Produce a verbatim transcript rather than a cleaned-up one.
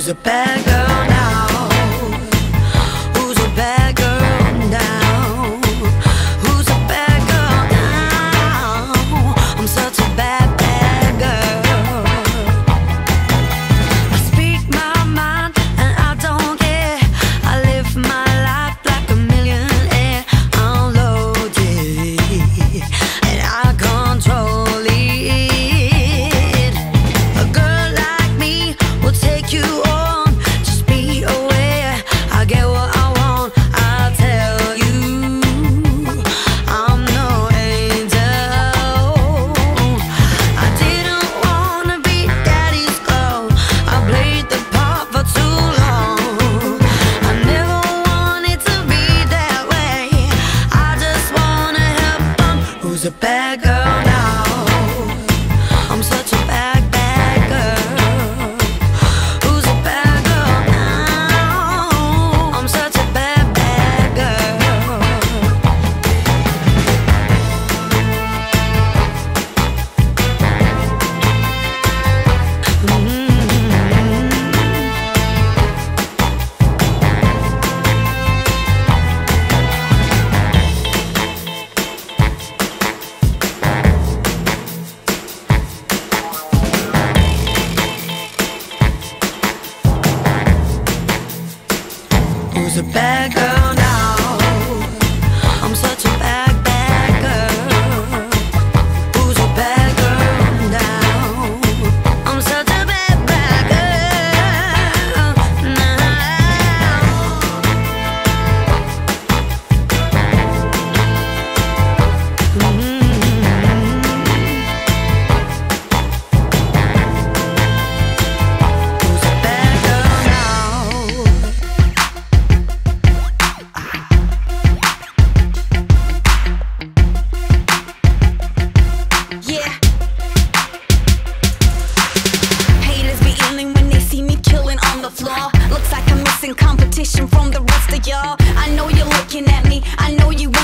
a bad girl now? Who's a bad girl now? Who's a bad girl now? I'm such a bad, bad girl. I speak my mind and I don't care. I live my life like a millionaire. I'm loaded and I control it. A girl like me will take you on. Just be aware, I get what I want. I'll tell you, I'm no angel. I didn't wanna be daddy's girl. I played the part for too long. I never wanted to be that way. I just wanna help them. Who's a bad girl now? I'm such a bad, bad girl. Who's a bad girl now? I'm such a bad, bad girl. Who's a bad girl now? I'm such a bad, bad girl. Who's a bad girl now? I'm such a bad, bad girl now. Mm-hmm. Who's a bad girl now? Yeah. Haters be yelling when they see me killing on the floor. Looks like I'm missing competition from the rest of y'all. I know you're looking at me, I know you